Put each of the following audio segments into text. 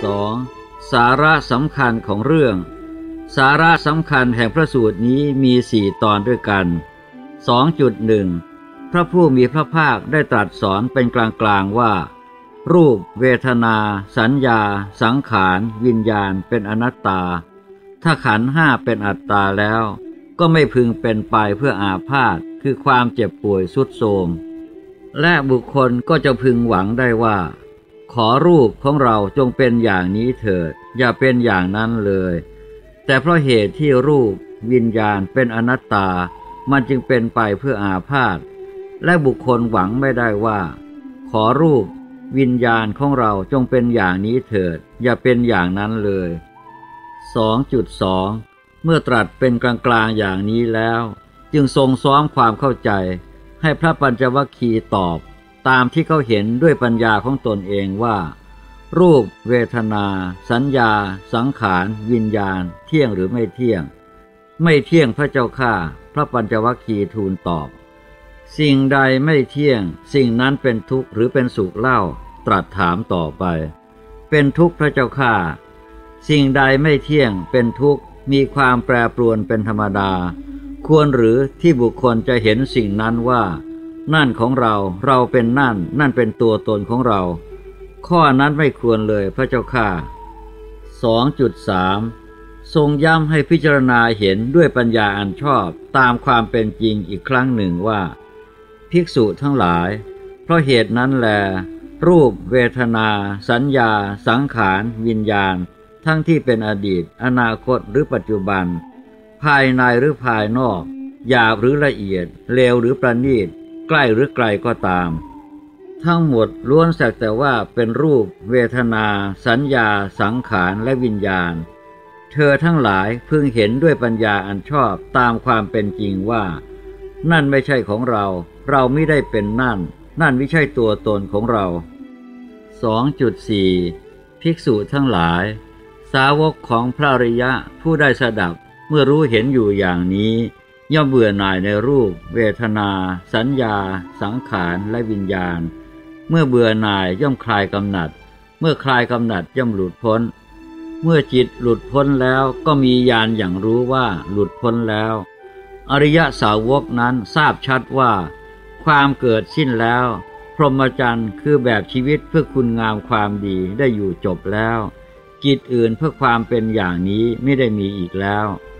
2. สาระสำคัญของเรื่องสาระสำคัญแห่งพระสูตรนี้มี4ตอนด้วยกัน 2.1 พระผู้มีพระภาคได้ตรัสสอนเป็นกลางๆว่ารูปเวทนาสัญญาสังขารวิญญาณเป็นอนัตตาถ้าขันธ์ห้าเป็นอัตตาแล้วก็ไม่พึงเป็นไปเพื่ออาพาธคือความเจ็บป่วยทรุดโทรมและบุคคลก็จะพึงหวังได้ว่าขอรูปของเราจงเป็นอย่างนี้เถิดอย่าเป็นอย่างนั้นเลยแต่เพราะเหตุที่รูปวิญญาณเป็นอนัตตามันจึงเป็นไปเพื่ออาพาธและบุคคลหวังไม่ได้ว่าขอรูปวิญญาณของเราจงเป็นอย่างนี้เถิดอย่าเป็นอย่างนั้นเลย 2.2 เมื่อตรัสเป็นกลางๆอย่างนี้แล้วจึงทรงซ้อมความเข้าใจให้พระปัญจวัคคีย์ตอบตามที่เขาเห็นด้วยปัญญาของตนเองว่ารูปเวทนาสัญญาสังขารวิญญาณเที่ยงหรือไม่เที่ยงไม่เที่ยงพระเจ้าข้าพระปัญจวัคคีย์ทูลตอบสิ่งใดไม่เที่ยงสิ่งนั้นเป็นทุกข์หรือเป็นสุขเล่าตรัสถามต่อไปเป็นทุกข์พระเจ้าข้าสิ่งใดไม่เที่ยงเป็นทุกข์มีความแปรปรวนเป็นธรรมดาควรหรือที่บุคคลจะเห็นสิ่งนั้นว่านั่นของเราเราเป็นนั่นเป็นตัวตนของเราข้อนั้นไม่ควรเลยพระเจ้าข้า 2.3 ทรงย้ำให้พิจารณาเห็นด้วยปัญญาอันชอบตามความเป็นจริงอีกครั้งหนึ่งว่าภิกษุทั้งหลายเพราะเหตุนั้นแลรูปเวทนาสัญญาสังขารวิญญาณทั้งที่เป็นอดีตอนาคตหรือปัจจุบันภายในหรือภายนอกหยาบหรือละเอียดเลวหรือประณีตใกล้หรือไกลก็ตามทั้งหมดล้วนสักแต่ว่าเป็นรูปเวทนาสัญญาสังขารและวิญญาณเธอทั้งหลายพึงเห็นด้วยปัญญาอันชอบตามความเป็นจริงว่านั่นไม่ใช่ของเราเราไม่ได้เป็นนั่นไม่ใช่ตัวตนของเรา 2.4 ภิกษุทั้งหลายสาวกของพระอริยะผู้ได้สดับเมื่อรู้เห็นอยู่อย่างนี้ย่อมเบื่อหน่ายในรูปเวทนาสัญญาสังขารและวิญญาณเมื่อเบื่อหน่ายย่อมคลายกำหนัดเมื่อคลายกำหนัดย่อมหลุดพ้นเมื่อจิตหลุดพ้นแล้วก็มีญาณอย่างรู้ว่าหลุดพ้นแล้วอริยสาวกนั้นทราบชัดว่าความเกิดสิ้นแล้วพรหมจรรย์คือแบบชีวิตเพื่อคุณงามความดีได้อยู่จบแล้วกิจอื่นเพื่อความเป็นอย่างนี้ไม่ได้มีอีกแล้ว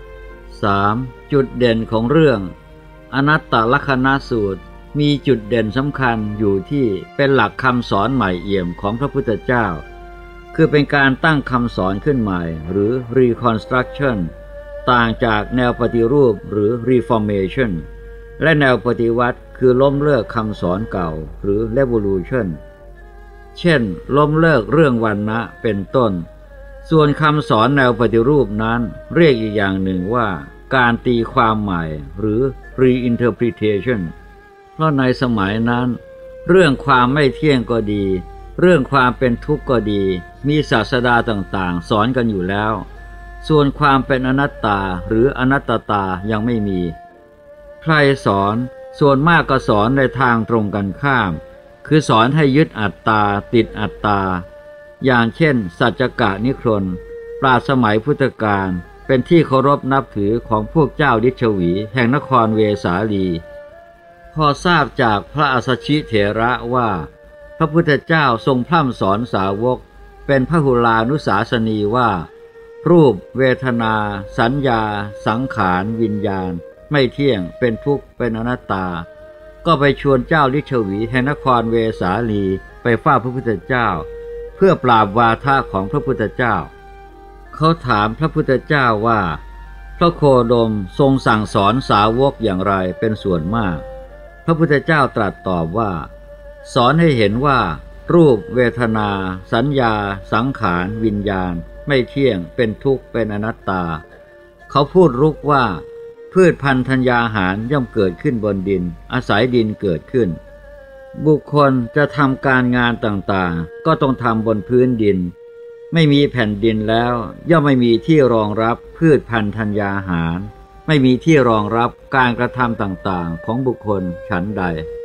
3. จุดเด่นของเรื่องอนัตตลักขณสูตรมีจุดเด่นสำคัญอยู่ที่เป็นหลักคำสอนใหม่เอี่ยมของพระพุทธเจ้าคือเป็นการตั้งคำสอนขึ้นใหม่หรือ reconstruction ต่างจากแนวปฏิรูปหรือ reformation และแนวปฏิวัติคือล้มเลิกคำสอนเก่าหรือ revolution เช่นล้มเลิกเรื่องวรรณะเป็นต้นส่วนคำสอนแนวปฏิรูปนั้นเรียกอีกอย่างหนึ่งว่าการตีความใหม่หรือ reinterpretation เพราะในสมัยนั้นเรื่องความไม่เที่ยงก็ดีเรื่องความเป็นทุกข์ก็ดีมีศาสดาต่างๆสอนกันอยู่แล้วส่วนความเป็นอนัตตาหรืออนัตตายังไม่มีใครสอนส่วนมากก็สอนในทางตรงกันข้ามคือสอนให้ยึดอัตตาติดอัตตาอย่างเช่นสัจจกนิครนปราชญ์สมัยพุทธกาลเป็นที่เคารพนับถือของพวกเจ้าดิชวีแห่งนครเวสาลีพอทราบจากพระอัสสชิเถระว่าพระพุทธเจ้าทรงพร่ำสอนสาวกเป็นพหุลานุสาสนีว่ารูปเวทนาสัญญาสังขารวิญญาณไม่เที่ยงเป็นทุกข์เป็นอนัตตาก็ไปชวนเจ้าลิชวีแห่งนครเวสาลีไปเฝ้าพระพุทธเจ้าเพื่อปราบวาทะของพระพุทธเจ้าเขาถามพระพุทธเจ้าว่าพระโคดมทรงสั่งสอนสาวกอย่างไรเป็นส่วนมากพระพุทธเจ้าตรัสตอบว่าสอนให้เห็นว่ารูปเวทนาสัญญาสังขารวิญญาณไม่เที่ยงเป็นทุกข์เป็นอนัตตาเขาพูดรุกว่าพืชพันธุ์ธัญญาหารย่อมเกิดขึ้นบนดินอาศัยดินเกิดขึ้นบุคคลจะทำการงานต่างๆก็ต้องทำบนพื้นดินไม่มีแผ่นดินแล้วย่อมไม่มีที่รองรับพืชพันธุ์ธัญญาหารไม่มีที่รองรับการกระทำต่างๆของบุคคลฉันใด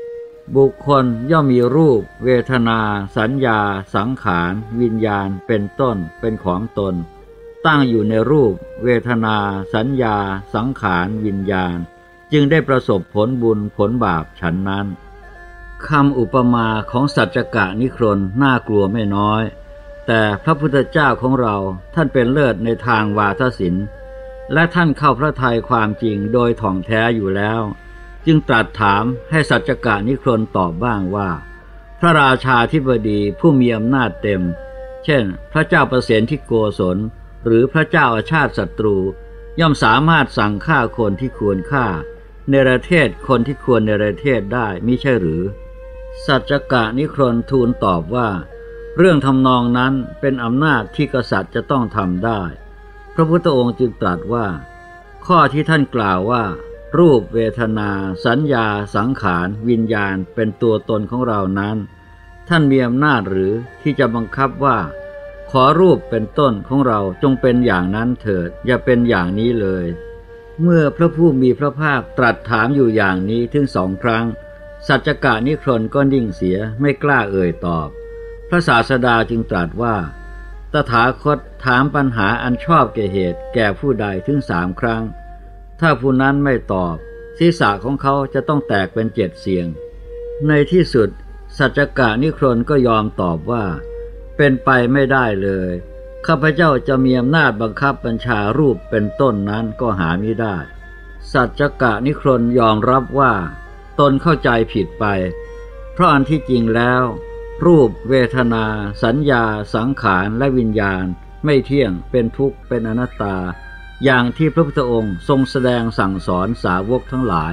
บุคคลย่อมมีรูปเวทนาสัญญาสังขารวิญญาณเป็นต้นเป็นของตนตั้งอยู่ในรูปเวทนาสัญญาสังขารวิญญาณจึงได้ประสบผลบุญผลบาปฉันนั้นคำอุปมาของสัจจกะนิครนน่ากลัวไม่น้อยแต่พระพุทธเจ้าของเราท่านเป็นเลิศในทางวาทศิลป์และท่านเข้าพระทัยความจริงโดยถ่องแท้อยู่แล้วจึงตรัสถามให้สัจจกะนิครนตอบบ้างว่าพระราชาธิบดีผู้มีอำนาจเต็มเช่นพระเจ้าประเสนที่โกศลหรือพระเจ้าอาชาติศัตรูย่อมสามารถสั่งฆ่าคนที่ควรฆ่าเนรเทศคนที่ควรเนรเทศได้มิใช่หรือสัจจกะนิครนทูลตอบว่าเรื่องทำนองนั้นเป็นอำนาจที่กษัตริย์จะต้องทำได้พระพุทธองค์จึงตรัสว่าข้อที่ท่านกล่าวว่ารูปเวทนาสัญญาสังขารวิญญาณเป็นตัวตนของเรานั้นท่านมีอำนาจหรือที่จะบังคับว่าขอรูปเป็นต้นของเราจงเป็นอย่างนั้นเถิดอย่าเป็นอย่างนี้เลยเมื่อพระผู้มีพระภาคตรัสถามอยู่อย่างนี้ถึง2 ครั้งสัจจกะนิครนก็นิ่งเสียไม่กล้าเอ่ยตอบพระศาสดาจึงตรัสว่าตถาคตถามปัญหาอันชอบแก่เหตุแก่ผู้ใดถึง3 ครั้งถ้าผู้นั้นไม่ตอบศีรษะของเขาจะต้องแตกเป็น7 เสียงในที่สุดสัจจกะนิครนก็ยอมตอบว่าเป็นไปไม่ได้เลยข้าพเจ้าจะมีอำนาจบังคับบัญชารูปเป็นต้นนั้นก็หาไม่ได้สัจจกะนิครนยอมรับว่าตนเข้าใจผิดไปเพราะอันที่จริงแล้วรูปเวทนาสัญญาสังขารและวิญญาณไม่เที่ยงเป็นทุกข์เป็นอนัตตาอย่างที่พระพุทธองค์ทรงแสดงสั่งสอนสาวกทั้งหลาย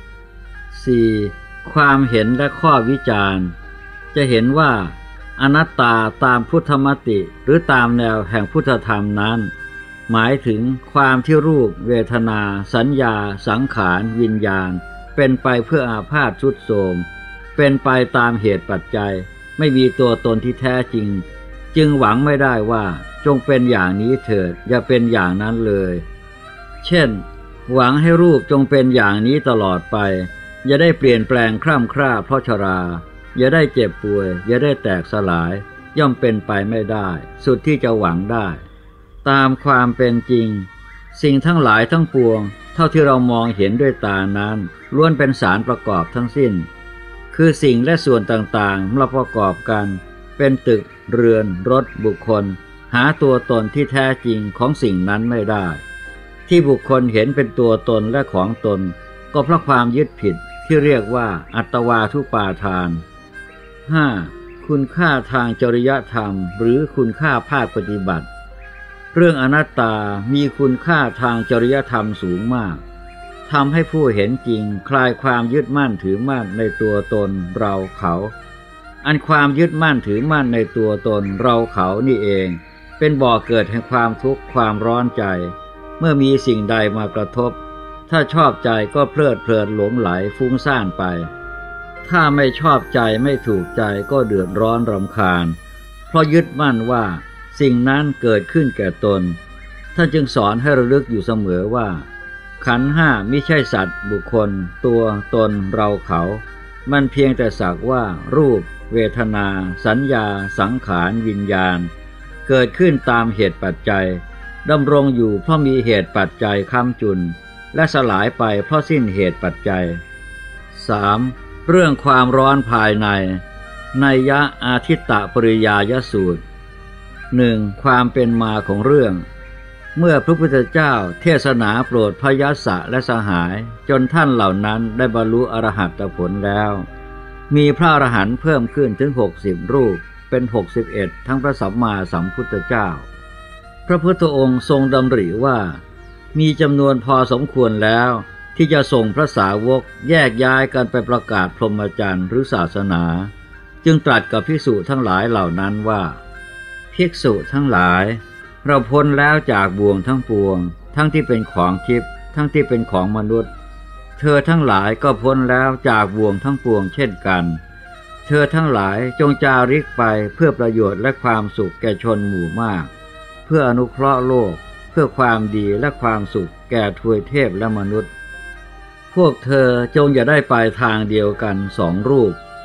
4. ความเห็นและข้อวิจารณ์จะเห็นว่าอนัตตาตามพุทธมติหรือตามแนวแห่งพุทธธรรมนั้นหมายถึงความที่รูปเวทนาสัญญาสังขารวิญญาณเป็นไปเพื่ออาพาธทรุดโทรมเป็นไปตามเหตุปัจจัยไม่มีตัวตนที่แท้จริงจึงหวังไม่ได้ว่าจงเป็นอย่างนี้เถิดอย่าเป็นอย่างนั้นเลยเช่นหวังให้รูปจงเป็นอย่างนี้ตลอดไปอย่าได้เปลี่ยนแปลงคร่ำคร่าเพราะชราอย่าได้เจ็บป่วยอย่าได้แตกสลายย่อมเป็นไปไม่ได้สุดที่จะหวังได้ตามความเป็นจริงสิ่งทั้งหลายทั้งปวงเท่าที่เรามองเห็นด้วยตานั้นล้วนเป็นสารประกอบทั้งสิ้นคือสิ่งและส่วนต่างๆมาประกอบกันเป็นตึกเรือนรถบุคคลหาตัวตนที่แท้จริงของสิ่งนั้นไม่ได้ที่บุคคลเห็นเป็นตัวตนและของตนก็เพราะความยึดผิดที่เรียกว่าอัตวาทุปาทาน 5. คุณค่าทางจริยธรรมหรือคุณค่าภาคปฏิบัติเรื่องอนัตตามีคุณค่าทางจริยธรรมสูงมากทำให้ผู้เห็นจริงคลายความยึดมั่นถือมั่นในตัวตนเราเขาอันความยึดมั่นถือมั่นในตัวตนเราเขานี่เองเป็นบ่อเกิดแห่งความทุกข์ความร้อนใจเมื่อมีสิ่งใดมากระทบถ้าชอบใจก็เพลิดเพลินหลงไหลฟุ้งซ่านไปถ้าไม่ชอบใจไม่ถูกใจก็เดือดร้อนรำคาญเพราะยึดมั่นว่าสิ่งนั้นเกิดขึ้นแก่ตนท่านจึงสอนให้ระลึกอยู่เสมอว่าขันธ์ห้ามิใช่สัตว์บุคคลตัวตนเราเขามันเพียงแต่สักว่ารูปเวทนาสัญญาสังขารวิญญาณเกิดขึ้นตามเหตุปัจจัยดำรงอยู่เพราะมีเหตุปัจจัยค้ำจุนและสลายไปเพราะสิ้นเหตุปัจจัย 3. เรื่องความร้อนภายในนัยยะอาทิตตปริยายสูตร 1. ความเป็นมาของเรื่องเมื่อพระพุทธเจ้าเทศนาโปรดพยัสสะและสหายจนท่านเหล่านั้นได้บรรลุอรหัตผลแล้วมีพระอรหันต์เพิ่มขึ้นถึง60 รูปเป็น61ทั้งพระสัมมาสัมพุทธเจ้าพระพุทธองค์ทรงดำริว่ามีจำนวนพอสมควรแล้วที่จะส่งพระสาวกแยกย้ายกันไปประกาศพรหมจรรย์หรือศาสนาจึงตรัสกับภิกษุทั้งหลายเหล่านั้นว่าภิกษุทั้งหลายเราพ้นแล้วจากบ่วงทั้งปวงทั้งที่เป็นของทิพย์ทั้งที่เป็นของมนุษย์เธอทั้งหลายก็พ้นแล้วจากบ่วงทั้งปวงเช่นกันเธอทั้งหลายจงจาริกไปเพื่อประโยชน์และความสุขแก่ชนหมู่มากเพื่ออนุเคราะห์โลกเพื่อความดีและความสุขแก่ทวยเทพและมนุษย์พวกเธอจงอย่าได้ไปทางเดียวกัน2 รูป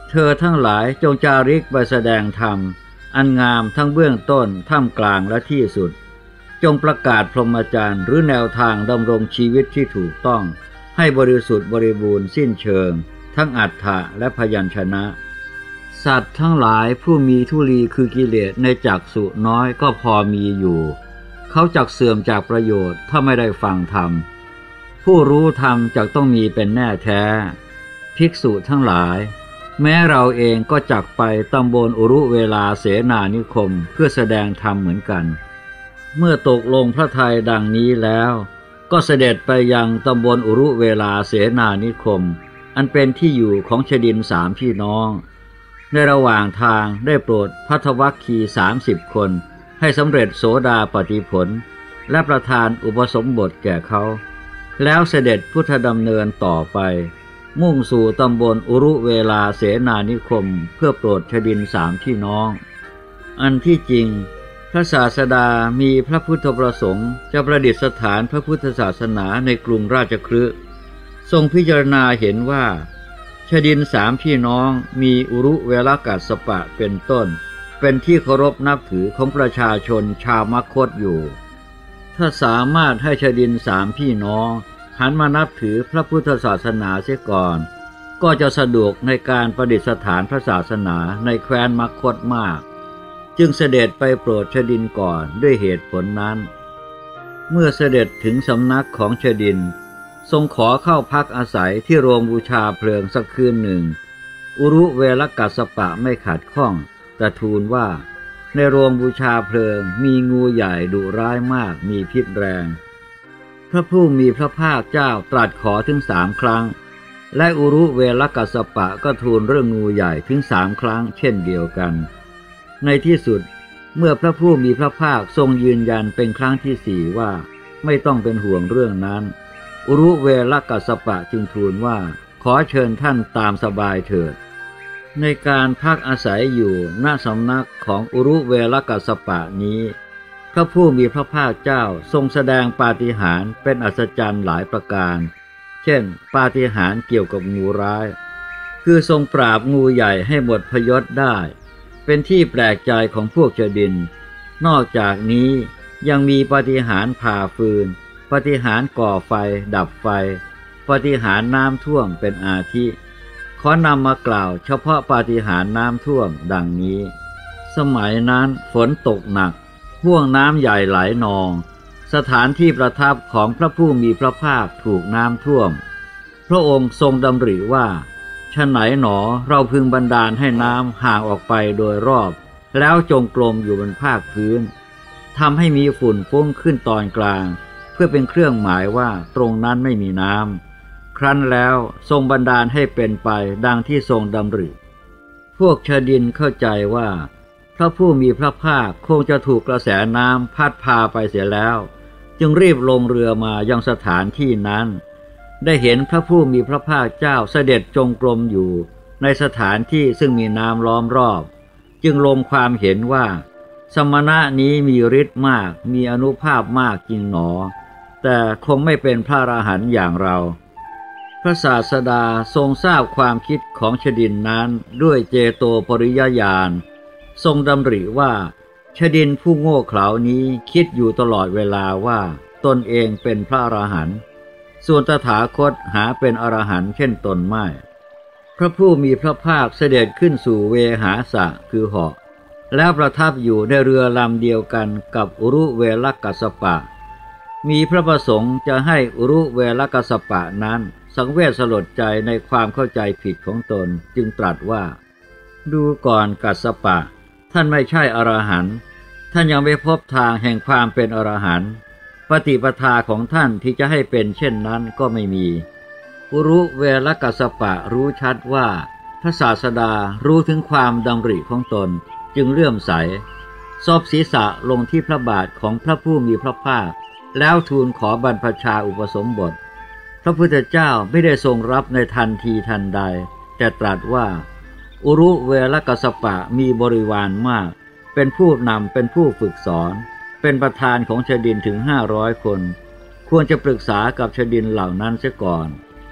เธอทั้งหลายจงจาริกไปแสดงธรรมอันงามทั้งเบื้องต้นท่ามกลางและที่สุดจงประกาศพรหมจรรย์หรือแนวทางดำรงชีวิตที่ถูกต้องให้บริสุทธิ์บริบูรณ์สิ้นเชิงทั้งอัฏฐะและพยัญชนะสัตว์ทั้งหลายผู้มีทุลีคือกิเลสในจักษุน้อยก็พอมีอยู่เขาจักเสื่อมจากประโยชน์ถ้าไม่ได้ฟังธรรมผู้รู้ธรรมจักต้องมีเป็นแน่แท้ภิกษุทั้งหลายแม้เราเองก็จักไปตำบลอุรุเวลาเสนานิคมเพื่อแสดงธรรมเหมือนกันเมื่อตกลงพระทัยดังนี้แล้วก็เสด็จไปยังตำบลอุรุเวลาเสนานิคมอันเป็นที่อยู่ของชดินสามพี่น้องในระหว่างทางได้โปรดภัททวัคคี30 คนให้สำเร็จโสดาปัตติผลและประทานอุปสมบทแก่เขาแล้วเสด็จพุทธดำเนินต่อไปมุ่งสู่ตำบลอุรุเวลาเสนานิคมเพื่อโปรดชดินสามพี่น้องอันที่จริงพระศาสดามีพระพุทธประสงค์จะประดิษฐานพระพุทธศาสนาในกรุงราชคฤห์ทรงพิจารณาเห็นว่าชดินสามพี่น้องมีอุรุเวลกัสสปะเป็นต้นเป็นที่เคารพนับถือของประชาชนชาวมคธอยู่ถ้าสามารถให้ชดินสามพี่น้องหันมานับถือพระพุทธศาสนาเสียก่อนก็จะสะดวกในการประดิษฐานพระศาสนาในแคว้นมคธมากจึงเสด็จไปโปรดชดินก่อนด้วยเหตุผลนั้นเมื่อเสด็จถึงสำนักของชดินทรงขอเข้าพักอาศัยที่โรงบูชาเพลิงสักคืนหนึ่งอุรุเวลกัสสปะไม่ขัดข้องแต่ทูลว่าในโรงบูชาเพลิงมีงูใหญ่ดุร้ายมากมีพิษแรงพระผู้มีพระภาคเจ้าตรัสขอถึง3 ครั้งและอุรุเวลกัสสปะก็ทูลเรื่องงูใหญ่ถึง3 ครั้งเช่นเดียวกันในที่สุดเมื่อพระผู้มีพระภาคทรงยืนยันเป็นครั้งที่4ว่าไม่ต้องเป็นห่วงเรื่องนั้นอุรุเวลกัสสปะจึงทูลว่าขอเชิญท่านตามสบายเถิดในการพักอาศัยอยู่ณสำนักของอุรุเวลกัสสปะนี้พระผู้มีพระภาคเจ้าทรงแสดงปาฏิหาริย์เป็นอัศจรรย์หลายประการเช่นปาฏิหาริย์เกี่ยวกับงูร้ายคือทรงปราบงูใหญ่ให้หมดพยศได้เป็นที่แปลกใจของพวกชดินนอกจากนี้ยังมีปาฏิหาริย์ผ่าฟืนปาฏิหาริย์ก่อไฟดับไฟปาฏิหาริย์น้ำท่วมเป็นอาทิขอนำมากล่าวเฉพาะปาฏิหาริย์น้ำท่วมดังนี้สมัยนั้นฝนตกหนักห่วงน้ำใหญ่ไหลนองสถานที่ประทับของพระผู้มีพระภาคถูกน้ำท่วมพระองค์ทรงดำริว่าฉะไหนหนอเราพึงบันดาลให้น้ำห่างออกไปโดยรอบแล้วจงกรมอยู่บนภาคพื้นทำให้มีฝุ่นฟุ้งขึ้นตอนกลางเพื่อเป็นเครื่องหมายว่าตรงนั้นไม่มีน้ำครั้นแล้วทรงบันดาลให้เป็นไปดังที่ทรงดำริพวกชดินเข้าใจว่าพระผู้มีพระภาคคงจะถูกกระแสน้ำพัดพาไปเสียแล้วจึงรีบลงเรือมายังสถานที่นั้นได้เห็นพระผู้มีพระภาคเจ้าเสด็จจงกรมอยู่ในสถานที่ซึ่งมีน้ำล้อมรอบจึงลงความเห็นว่าสมณะนี้มีฤทธิ์มากมีอานุภาพมากจริงหนอแต่คงไม่เป็นพระอรหันต์อย่างเราพระศาสดาทรงทราบความคิดของชดินนั้นด้วยเจโตปริยญาณทรงดำริว่าชดินผู้โง่เขลานี้คิดอยู่ตลอดเวลาว่าตนเองเป็นพระอรหันต์ส่วนตถาคตหาเป็นอรหันต์เช่นตนไม่พระผู้มีพระภาคเสด็จขึ้นสู่เวหาสะคือเหาะแล้วประทับอยู่ในเรือลำเดียวกันกับอุรุเวลกัสสปะมีพระประสงค์จะให้อุรุเวลกัสสปะนั้นสังเวชสลดใจในความเข้าใจผิดของตนจึงตรัสว่าดูก่อนกัสสปะท่านไม่ใช่อรหันต์ท่านยังไม่พบทางแห่งความเป็นอรหันต์ปฏิปทาของท่านที่จะให้เป็นเช่นนั้นก็ไม่มีอุรุเวลกัสสปะรู้ชัดว่าพระศาสดารู้ถึงความดำริของตนจึงเลื่อมใสซบศีรษะลงที่พระบาทของพระผู้มีพระภาคแล้วทูลขอบรรพชาอุปสมบทพระพุทธเจ้าไม่ได้ทรงรับในทันทีทันใดแต่ตรัสว่าอุรุเวลกัสสปะมีบริวารมากเป็นผู้นำเป็นผู้ฝึกสอนเป็นประธานของชดินถึง500 คนควรจะปรึกษากับชดินเหล่านั้นเสียก่อน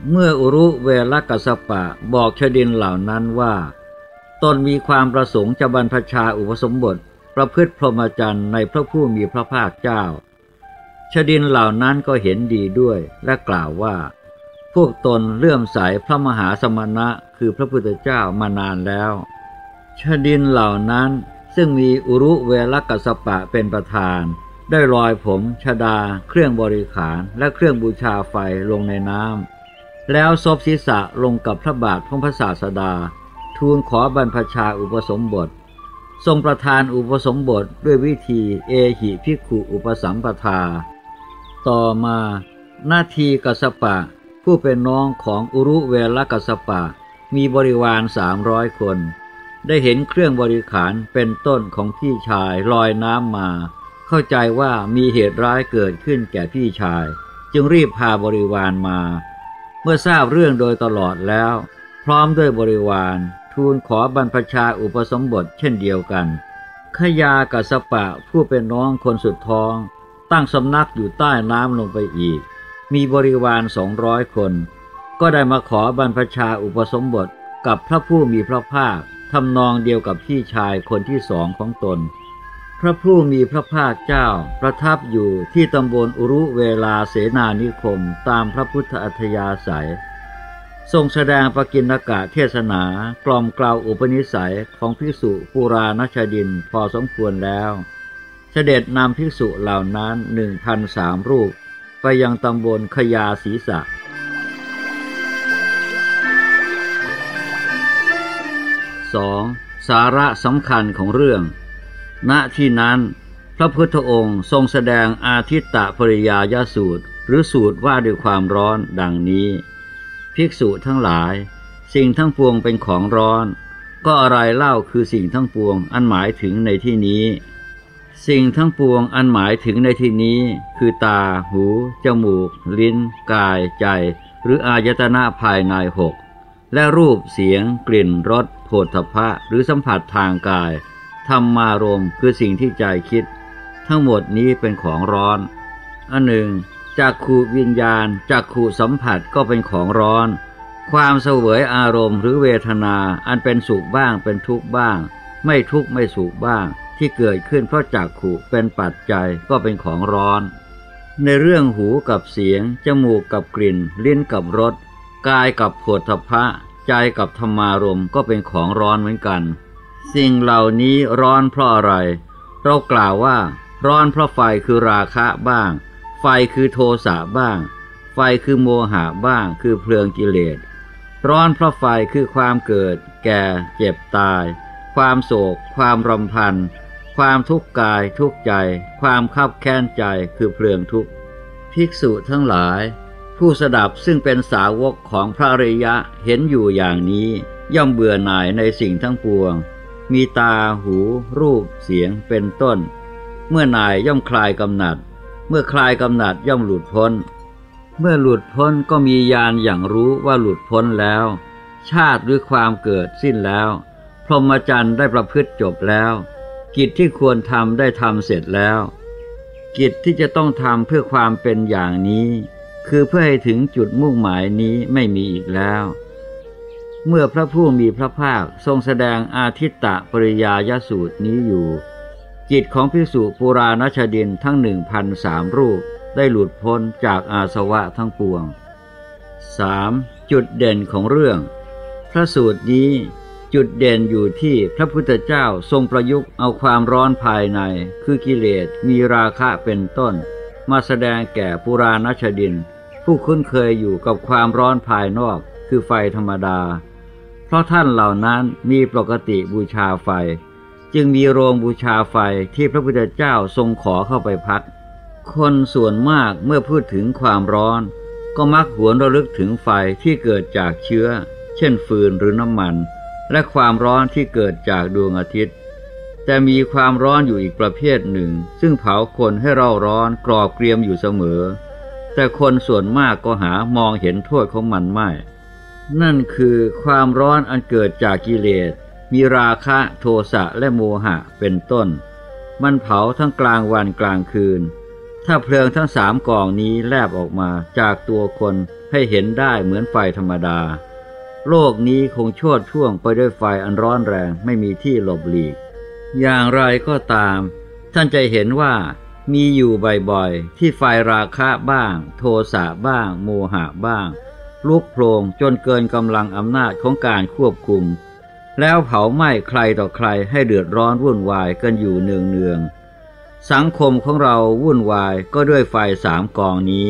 เมื่ออุรุเวลกัสสปะบอกชดินเหล่านั้นว่าตนมีความประสงค์จะบรรพชาอุปสมบทประพฤติพรหมจรรย์ในพระผู้มีพระภาคเจ้าชดินเหล่านั้นก็เห็นดีด้วยและกล่าวว่าพวกตนเลื่อมใสพระมหาสมณะคือพระพุทธเจ้ามานานแล้วชดินเหล่านั้นซึ่งมีอุรุเวลกัสสปะเป็นประธานได้ลอยผมชฎาเครื่องบริขารและเครื่องบูชาไฟลงในน้ำแล้วซบศีรษะลงกับพระบาทของพระศาสดาทูลขอบรรพชาอุปสมบททรงประทานอุปสมบทด้วยวิธีเอหิภิกขุอุปสัมปทาต่อมานาทีกัสสปะผู้เป็นน้องของอุรุเวลกัสสปะมีบริวาร300 คนได้เห็นเครื่องบริขารเป็นต้นของพี่ชายลอยน้ำมาเข้าใจว่ามีเหตุร้ายเกิดขึ้นแก่พี่ชายจึงรีบพาบริวารมาเมื่อทราบเรื่องโดยตลอดแล้วพร้อมด้วยบริวารทูลขอบรรพชาอุปสมบทเช่นเดียวกันขยากัสสปะผู้เป็นน้องคนสุดท้องตั้งสำนักอยู่ใต้น้ำลงไปอีกมีบริวาร200 คนก็ได้มาขอบรรพชาอุปสมบทกับพระผู้มีพระภาคทำนองเดียวกับพี่ชายคนที่2ของตนพระผู้มีพระภาคเจ้าประทับอยู่ที่ตำบลอุรุเวลาเสนานิคมตามพระพุทธอัธยาศัยทรงแสดงปกิณกะเทศนากล่อมเกลาอุปนิสัยของภิกษุปุราณชดินพอสมควรแล้วเสด็จนำภิกษุเหล่านั้น 1,003 รูปไปยังตำบลขยาศีสะ 2. สาระสำคัญของเรื่องณที่นั้นพระพุทธองค์ทรงแสดงอาทิตตปริยายสูตรหรือสูตรว่าด้วยความร้อนดังนี้ภิกษุทั้งหลายสิ่งทั้งปวงเป็นของร้อนก็อะไรเล่าคือสิ่งทั้งปวงอันหมายถึงในที่นี้สิ่งทั้งปวงอันหมายถึงในที่นี้คือตาหูจมูกลิ้นกายใจหรืออายตนะภายใน6และรูปเสียงกลิ่นรสโผฏฐัพพะหรือสัมผัสทางกายธรรมารมณ์คือสิ่งที่ใจคิดทั้งหมดนี้เป็นของร้อนอันหนึ่งจักขุวิญญาณจักขุสัมผัสก็เป็นของร้อนความเสวยอารมณ์หรือเวทนาอันเป็นสุขบ้างเป็นทุกข์บ้างไม่ทุกข์ไม่สุขบ้างที่เกิดขึ้นเพราะจักขุเป็นปัจจัยก็เป็นของร้อนในเรื่องหูกับเสียงจมูกกับกลิ่นลิ้นกับรสกายกับโผฏฐัพพะใจกับธรรมารมณ์ก็เป็นของร้อนเหมือนกันสิ่งเหล่านี้ร้อนเพราะอะไรเรากล่าวว่าร้อนเพราะไฟคือราคะบ้างไฟคือโทสะบ้างไฟคือโมหะบ้างคือเพลิงกิเลสร้อนเพราะไฟคือความเกิดแก่เจ็บตายความโศกความรำพันความทุกข์กายทุกข์ใจความคับแค้นใจคือเพลิงทุกข์ภิกษุทั้งหลายผู้สดับซึ่งเป็นสาวกของพระอริยะเห็นอยู่อย่างนี้ย่อมเบื่อหน่ายในสิ่งทั้งปวงมีตาหูรูปเสียงเป็นต้นเมื่อหน่ายย่อมคลายกำหนัดเมื่อคลายกำหนัดย่อมหลุดพ้นเมื่อหลุดพ้นก็มีญาณอย่างรู้ว่าหลุดพ้นแล้วชาติหรือความเกิดสิ้นแล้วพรหมจรรย์ได้ประพฤติจบแล้วกิจที่ควรทำได้ทำเสร็จแล้วกิจที่จะต้องทำเพื่อความเป็นอย่างนี้คือเพื่อให้ถึงจุดมุ่งหมายนี้ไม่มีอีกแล้วเมื่อพระผู้มีพระภาคทรงแสดงอาทิตตปริยายสูตรนี้อยู่จิตของภิกษุปุราณชดินทั้ง 1,003 รูปได้หลุดพ้นจากอาสวะทั้งปวง 3. จุดเด่นของเรื่องพระสูตรนี้จุดเด่นอยู่ที่พระพุทธเจ้าทรงประยุกต์เอาความร้อนภายในคือกิเลสมีราคะเป็นต้นมาแสดงแก่ปุราณชดินผู้คุ้นเคยอยู่กับความร้อนภายนอกคือไฟธรรมดาเพราะท่านเหล่านั้นมีปกติบูชาไฟจึงมีโรงบูชาไฟที่พระพุทธเจ้าทรงขอเข้าไปพักคนส่วนมากเมื่อพูดถึงความร้อนก็มักหวนระลึกถึงไฟที่เกิดจากเชื้อเช่นฟืนหรือน้ำมันและความร้อนที่เกิดจากดวงอาทิตย์แต่มีความร้อนอยู่อีกประเภทหนึ่งซึ่งเผาคนให้เร่าร้อนกรอบเกรียมอยู่เสมอแต่คนส่วนมากก็หามองเห็นโทษของมันไม่นั่นคือความร้อนอันเกิดจากกิเลสมีราคะโทสะและโมหะเป็นต้นมันเผาทั้งกลางวันกลางคืนถ้าเพลิงทั้ง3 กองนี้แลบออกมาจากตัวคนให้เห็นได้เหมือนไฟธรรมดาโลกนี้คงโชติช่วงไปด้วยไฟอันร้อนแรงไม่มีที่หลบหลีกอย่างไรก็ตามท่านจะเห็นว่ามีอยู่บ่อยๆที่ไฟราคะบ้างโทสะบ้างโมหะบ้างลุกโผลงจนเกินกำลังอำนาจของการควบคุมแล้วเผาไหม้ใครต่อใครให้เดือดร้อนวุ่นวายกันอยู่เนืองๆสังคมของเราวุ่นวายก็ด้วยไฟสามกองนี้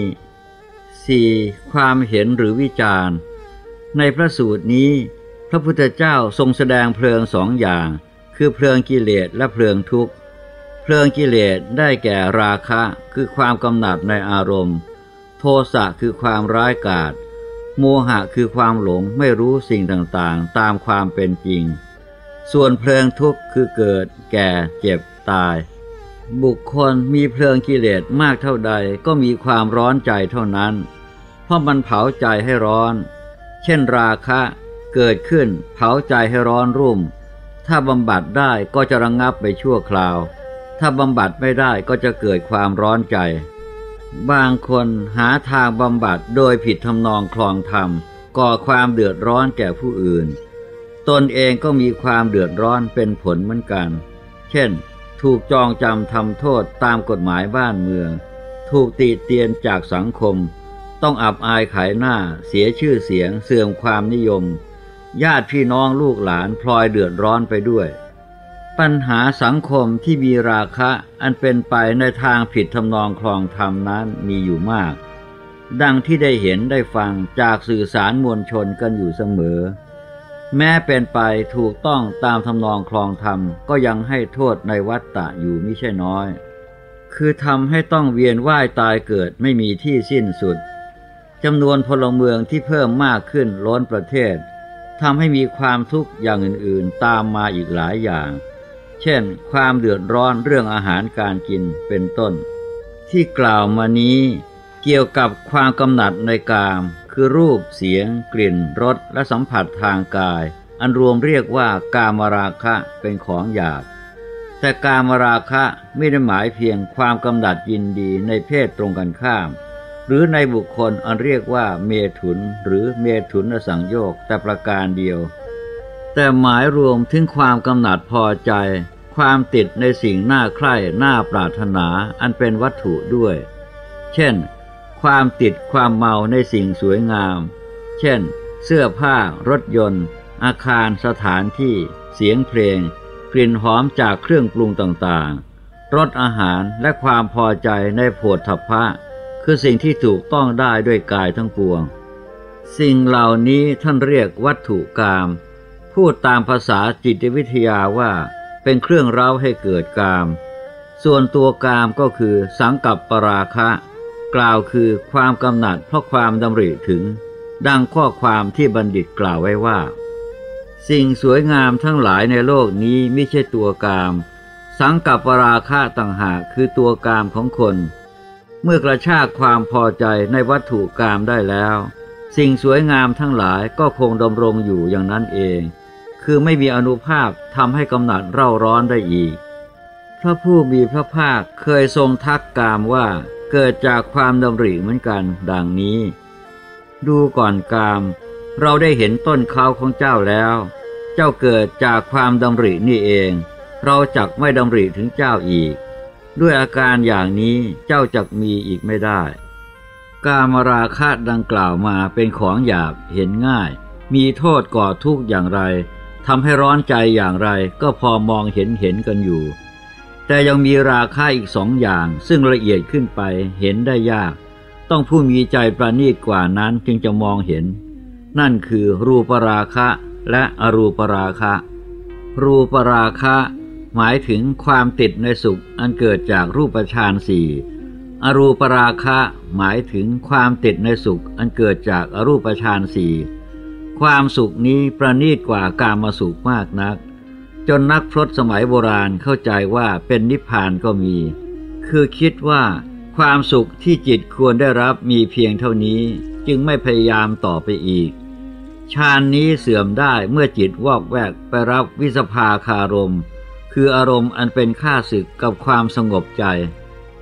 4. ความเห็นหรือวิจารณ์ในพระสูตรนี้พระพุทธเจ้าทรงแสดงเพลิงสองอย่างคือเพลิงกิเลสและเพลิงทุกข์เพลิงกิเลสได้แก่ราคะคือความกำหนัดในอารมณ์โทสะคือความร้ายกาจโมหะคือความหลงไม่รู้สิ่งต่างๆตามความเป็นจริงส่วนเพลิงทุกข์คือเกิดแก่เจ็บตายบุคคลมีเพลิงกิเลสมากเท่าใดก็มีความร้อนใจเท่านั้นเพราะมันเผาใจให้ร้อนเช่นราคะเกิดขึ้นเผาใจให้ร้อนรุ่มถ้าบำบัดได้ก็จะระงับไปชั่วคราวถ้าบำบัดไม่ได้ก็จะเกิดความร้อนใจบางคนหาทางบำบัดโดยผิดทำนองคลองธรรมก่อความเดือดร้อนแก่ผู้อื่นตนเองก็มีความเดือดร้อนเป็นผลเหมือนกันเช่นถูกจองจำทำโทษตามกฎหมายบ้านเมืองถูกติเตียนจากสังคมต้องอับอายขายหน้าเสียชื่อเสียงเสื่อมความนิยมญาติพี่น้องลูกหลานพลอยเดือดร้อนไปด้วยปัญหาสังคมที่มีราคะอันเป็นไปในทางผิดทำนองคลองธรรมนั้นมีอยู่มากดังที่ได้เห็นได้ฟังจากสื่อสารมวลชนกันอยู่เสมอแม้เป็นไปถูกต้องตามทำนองคลองธรรมก็ยังให้โทษในวัฏฏะอยู่มิใช่น้อยคือทำให้ต้องเวียนว่ายตายเกิดไม่มีที่สิ้นสุดจำนวนพลเมืองที่เพิ่มมากขึ้นล้นประเทศทำให้มีความทุกข์อย่างอื่นๆตามมาอีกหลายอย่างเช่นความเดือดร้อนเรื่องอาหารการกินเป็นต้นที่กล่าวมานี้เกี่ยวกับความกำหนัดในกามคือรูปเสียงกลิ่นรสและสัมผัสทางกายอันรวมเรียกว่ากามราคะเป็นของหยาบแต่กามราคะไม่ได้หมายเพียงความกำหนัดยินดีในเพศตรงกันข้ามหรือในบุคคลอันเรียกว่าเมถุนหรือเมถุนสังโยชน์แต่ประการเดียวแต่หมายรวมถึงความกำหนัดพอใจความติดในสิ่งน่าใคร่น่าปรารถนาอันเป็นวัตถุด้วยเช่นความติดความเมาในสิ่งสวยงามเช่นเสื้อผ้ารถยนต์อาคารสถานที่เสียงเพลงกลิ่นหอมจากเครื่องปรุงต่างๆรสอาหารและความพอใจในโผฏฐัพพะคือสิ่งที่ถูกต้องได้ด้วยกายทั้งปวงสิ่งเหล่านี้ท่านเรียกวัตถุกามพูดตามภาษาจิตวิทยาว่าเป็นเครื่องเร้าให้เกิดกามส่วนตัวกามก็คือสังกัปปราคะกล่าวคือความกำหนัดเพราะความดำริถึงดังข้อความที่บัณฑิตกล่าวไว้ว่าสิ่งสวยงามทั้งหลายในโลกนี้ไม่ใช่ตัวกามสังกัปปราคะต่างหากคือตัวกามของคนเมื่อกระชากความพอใจในวัตถุกามได้แล้วสิ่งสวยงามทั้งหลายก็คงดำรงอยู่อย่างนั้นเองคือไม่มีอานุภาพทำให้กำหนัดเร่าร้อนได้อีกพระผู้มีพระภาคเคยทรงทักกามว่าเกิดจากความดำริเหมือนกันดังนี้ดูก่อนกามเราได้เห็นต้นเขาของเจ้าแล้วเจ้าเกิดจากความดำรินี่เองเราจักไม่ดำริถึงเจ้าอีกด้วยอาการอย่างนี้เจ้าจักมีอีกไม่ได้กามราคะดังกล่าวมาเป็นของหยาบเห็นง่ายมีโทษก่อทุกข์อย่างไรทำให้ร้อนใจอย่างไรก็พอมองเห็นกันอยู่แต่ยังมีราคะอีกสองอย่างซึ่งละเอียดขึ้นไปเห็นได้ยากต้องผู้มีใจประณีตกว่านั้นจึงจะมองเห็นนั่นคือรูปราคะและอรูปราคะรูปราคะหมายถึงความติดในสุขอันเกิดจากรูปฌานสี่อรูปราคะหมายถึงความติดในสุขอันเกิดจากอรูปฌานสี่ความสุขนี้ประณีตกว่ากามสุขมากนักจนนักพรตสมัยโบราณเข้าใจว่าเป็นนิพพานก็มีคือคิดว่าความสุขที่จิตควรได้รับมีเพียงเท่านี้จึงไม่พยายามต่อไปอีกฌานนี้เสื่อมได้เมื่อจิตวอกแวกไปรับวิสภาคารมคืออารมณ์อันเป็นข้าศึกกับความสงบใจ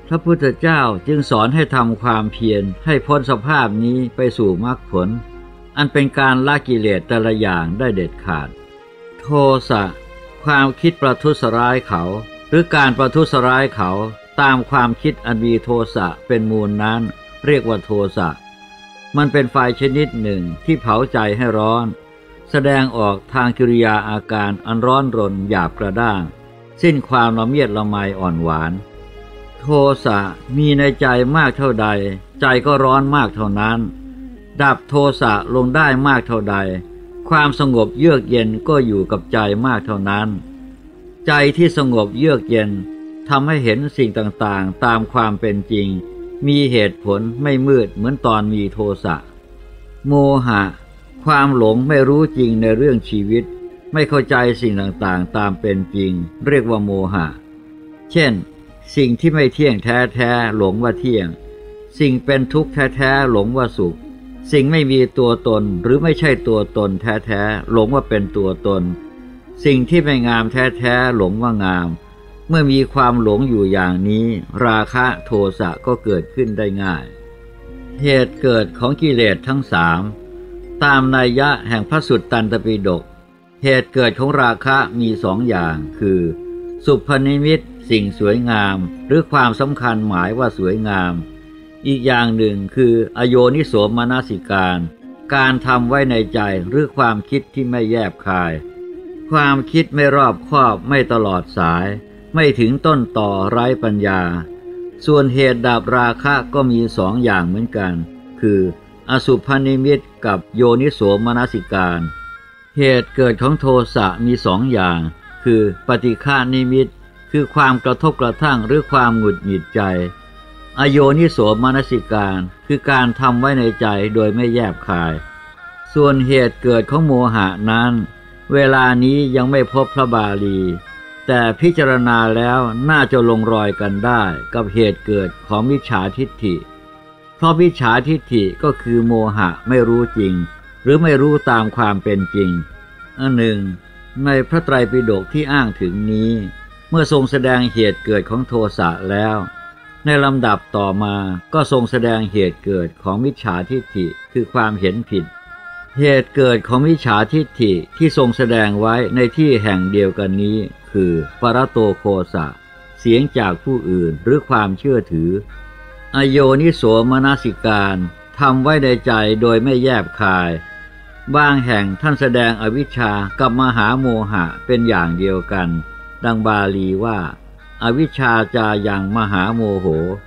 พระพุทธเจ้าจึงสอนให้ทำความเพียรให้พ้นสภาพนี้ไปสู่มรรคผลอันเป็นการละกิเลสแต่ละอย่างได้เด็ดขาดโทสะความคิดประทุษร้ายเขาหรือการประทุษร้ายเขาตามความคิดอันมีโทสะเป็นมูลนั้นเรียกว่าโทสะมันเป็นไฟชนิดหนึ่งที่เผาใจให้ร้อนแสดงออกทางกิริยาอาการอันร้อนรนหยาบกระด้างสิ้นความละเมียดละไมอ่อนหวานโทสะมีในใจมากเท่าใดใจก็ร้อนมากเท่านั้นดับโทสะลงได้มากเท่าใดความสงบเยือกเย็นก็อยู่กับใจมากเท่านั้นใจที่สงบเยือกเย็นทำให้เห็นสิ่งต่างๆตามความเป็นจริงมีเหตุผลไม่มืดเหมือนตอนมีโทสะโมหะความหลงไม่รู้จริงในเรื่องชีวิตไม่เข้าใจสิ่งต่างๆตามเป็นจริงเรียกว่าโมหะเช่นสิ่งที่ไม่เที่ยงแท้ๆหลงว่าเที่ยงสิ่งเป็นทุกข์แท้ๆหลงว่าสุขสิ่งไม่มีตัวตนหรือไม่ใช่ตัวตนแท้ๆหลงว่าเป็นตัวตนสิ่งที่ไม่งามแท้ๆหลงว่างามเมื่อมีความหลงอยู่อย่างนี้ราคะโทสะก็เกิดขึ้นได้ง่ายเหตุเกิดของกิเลสทั้งสามตามนัยยะแห่งพระสุตตันตปิฎกเหตุเกิดของราคะมีสองอย่างคือสุภนิมิตสิ่งสวยงามหรือความสำคัญหมายว่าสวยงามอีกอย่างหนึ่งคืออโยนิโสมนสิการทำไว้ในใจหรือความคิดที่ไม่แยบคายความคิดไม่รอบคอบไม่ตลอดสายไม่ถึงต้นต่อไร้ปัญญาส่วนเหตุดับราคะก็มีสองอย่างเหมือนกันคืออสุภนิมิตกับโยนิโสมนสิการเหตุเกิดของโทสะมีสองอย่างคือปฏิฆานิมิตคือความกระทบกระทั่งหรือความหงุดหงิดใจอโยนิโสมนสิการคือการทำไว้ในใจโดยไม่แยบคายส่วนเหตุเกิดของโมหะนั้นเวลานี้ยังไม่พบพระบาลีแต่พิจารณาแล้วน่าจะลงรอยกันได้กับเหตุเกิดของมิจฉาทิฏฐิเพราะมิจฉาทิฏฐิก็คือโมหะไม่รู้จริงหรือไม่รู้ตามความเป็นจริงอันหนึ่งในพระไตรปิฎกที่อ้างถึงนี้เมื่อทรงแสดงเหตุเกิดของโทสะแล้วในลำดับต่อมาก็ทรงแสดงเหตุเกิดของมิจฉาทิฏฐิคือความเห็นผิดเหตุเกิดของมิจฉาทิฏฐิที่ทรงแสดงไว้ในที่แห่งเดียวกันนี้คือปรโตโคสะเสียงจากผู้อื่นหรือความเชื่อถืออโยนิโสมนสิการทำไว้ในใจโดยไม่แยบคายบางแห่งท่านแสดงอวิชชากับมหาโมหะเป็นอย่างเดียวกันดังบาลีว่าอวิชชาจายังมหาโมโห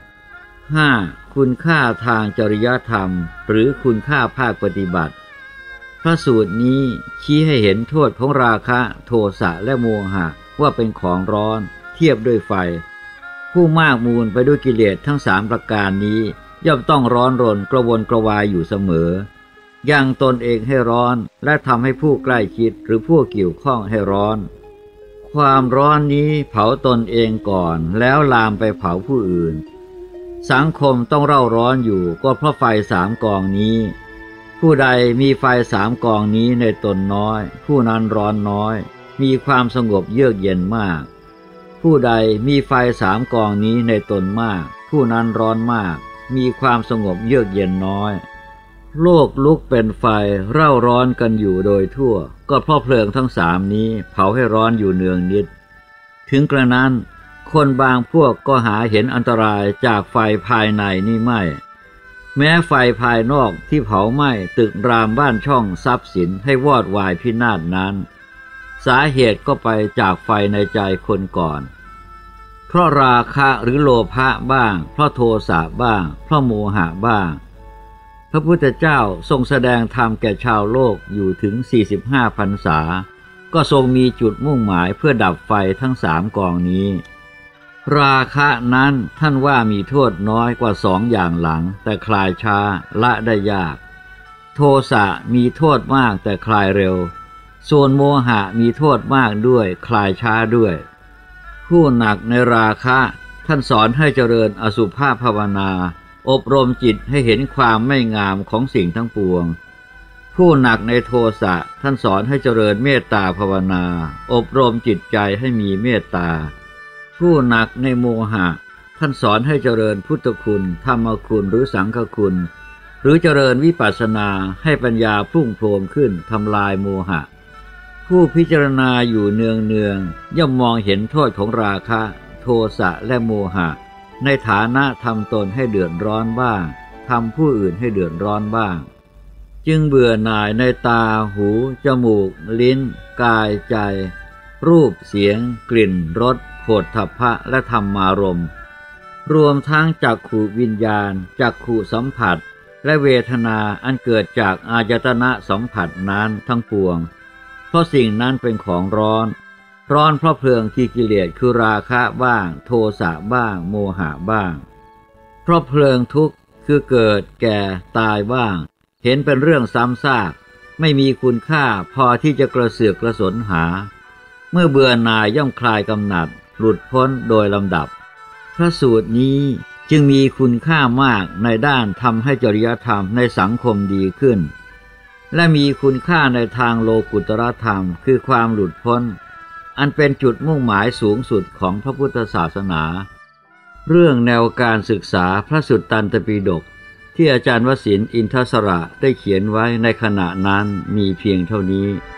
5. คุณค่าทางจริยธรรมหรือคุณค่าภาคปฏิบัติพระสูตรนี้ชี้ให้เห็นโทษของราคะโทสะและโมหะว่าเป็นของร้อนเทียบด้วยไฟผู้มากมูลไปด้วยกิเลสทั้งสามประการนี้ย่อมต้องร้อนรนกระวนกระวายอยู่เสมอยังตนเองให้ร้อนและทำให้ผู้ใกล้ชิดหรือผู้เกี่ยวข้องให้ร้อนความร้อนนี้เผาตนเองก่อนแล้วลามไปเผาผู้อื่นสังคมต้องเร่าร้อนอยู่ก็เพราะไฟสามกองนี้ผู้ใดมีไฟสามกองนี้ในตนน้อยผู้นั้นร้อนน้อยมีความสงบเยือกเย็นมากผู้ใดมีไฟสามกองนี้ในตนมากผู้นั้นร้อนมากมีความสงบเยือกเย็นน้อยโลกลุกเป็นไฟเร่าร้อนกันอยู่โดยทั่วก็เพราะเพลิงทั้งสามนี้เผาให้ร้อนอยู่เนืองนิดถึงกระนั้นคนบางพวกก็หาเห็นอันตรายจากไฟภายในนี่ไม่แม้ไฟภายนอกที่เผาไหม้ตึกรามบ้านช่องทรัพย์สินให้วอดวายพินาศนั้นสาเหตุก็ไปจากไฟในใจคนก่อนเพราะราคะหรือโลภะบ้างเพราะโทสะบ้างเพราะโมหะบ้างพระพุทธเจ้าทรงแสดงธรรมแก่ชาวโลกอยู่ถึง45 พรรษาก็ทรงมีจุดมุ่งหมายเพื่อดับไฟทั้งสามกองนี้ราคะนั้นท่านว่ามีโทษน้อยกว่าสองอย่างหลังแต่คลายช้าละได้ยากโทสะมีโทษมากแต่คลายเร็วส่วนโมหะมีโทษมากด้วยคลายช้าด้วยผู้หนักในราคะท่านสอนให้เจริญอสุภภาวนาอบรมจิตให้เห็นความไม่งามของสิ่งทั้งปวงผู้หนักในโทสะท่านสอนให้เจริญเมตตาภาวนาอบรมจิตใจให้มีเมตตาผู้หนักในโมหะท่านสอนให้เจริญพุทธคุณธรรมคุณหรือสังฆคุณหรือเจริญวิปัสสนาให้ปัญญาพุ่งโผล่ขึ้นทำลายโมหะผู้พิจารณาอยู่เนืองย่อมมองเห็นโทษของราคะโทสะและโมหะในฐานะทำตนให้เดือดร้อนบ้างทำผู้อื่นให้เดือดร้อนบ้างจึงเบื่อหน่ายในตาหูจมูกลิ้นกายใจรูปเสียงกลิ่นรสโผฏฐัพพะและธรรมารมณ์รวมทั้งจักขุวิญญาณจักขุสัมผัสและเวทนาอันเกิดจากอายตนะสัมผัสนั้นทั้งปวงเพราะสิ่งนั้นเป็นของร้อนเพราะเพลิงที่กิเลสคือราคะบ้างโทสะบ้างโมหะบ้างเพราะเพลิงทุกข์คือเกิดแก่ตายบ้างเห็นเป็นเรื่องซ้ำซากไม่มีคุณค่าพอที่จะกระเสือกกระสนหาเมื่อเบื่อหน่ายย่อมคลายกำหนัดหลุดพ้นโดยลำดับพระสูตรนี้จึงมีคุณค่ามากในด้านทำให้จริยธรรมในสังคมดีขึ้นและมีคุณค่าในทางโลกุตตรธรรมคือความหลุดพ้นอันเป็นจุดมุ่งหมายสูงสุดของพระพุทธศาสนาเรื่องแนวการศึกษาพระสุตตันตปิฎกที่อาจารย์วสินทร์อินทศระได้เขียนไว้ในขณะนั้นมีเพียงเท่านี้